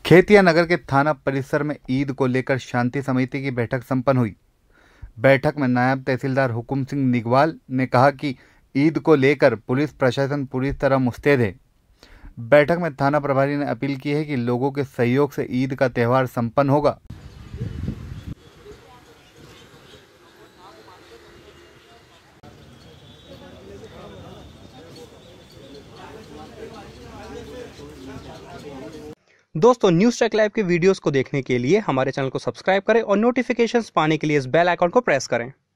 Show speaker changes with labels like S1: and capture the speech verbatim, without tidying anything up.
S1: खेतिया नगर के थाना परिसर में ईद को लेकर शांति समिति की बैठक संपन्न हुई। बैठक में नायब तहसीलदार हुकुम सिंह निगवाल ने कहा कि ईद को लेकर पुलिस प्रशासन पूरी तरह मुस्तैद है। बैठक में थाना प्रभारी ने अपील की है कि लोगों के सहयोग से ईद का त्यौहार संपन्न होगा।
S2: दोस्तों, न्यूज़ टेक लाइव के वीडियोस को देखने के लिए हमारे चैनल को सब्सक्राइब करें और नोटिफिकेशंस पाने के लिए इस बेल आइकॉन को प्रेस करें।